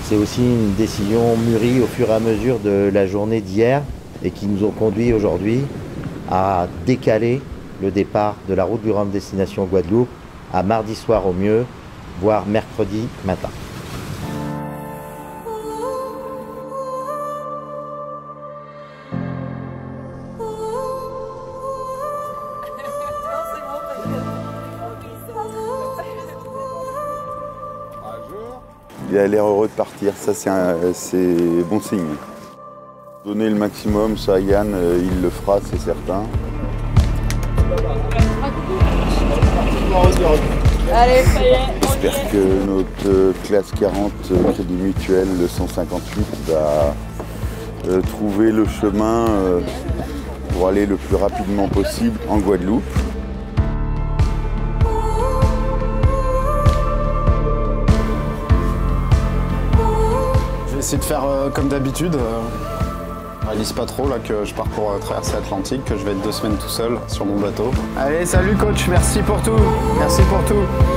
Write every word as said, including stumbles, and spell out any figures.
C'est aussi une décision mûrie au fur et à mesure de la journée d'hier et qui nous ont conduit aujourd'hui à décaler le départ de la route du Rhum destination Guadeloupe à mardi soir au mieux, voire mercredi matin. Il a l'air heureux de partir, ça c'est bon signe. Donner le maximum, ça Yann, euh, il le fera, c'est certain. Allez, ça y est. J'espère que notre euh, classe quarante euh, Crédit Mutuel, le cent cinquante-huit, va euh, trouver le chemin euh, pour aller le plus rapidement possible en Guadeloupe. Essayer de faire euh, comme d'habitude. Euh, réalise pas trop là que je pars pour euh, traverser l'Atlantique, que je vais être deux semaines tout seul sur mon bateau. Allez, salut coach, merci pour tout. Merci pour tout.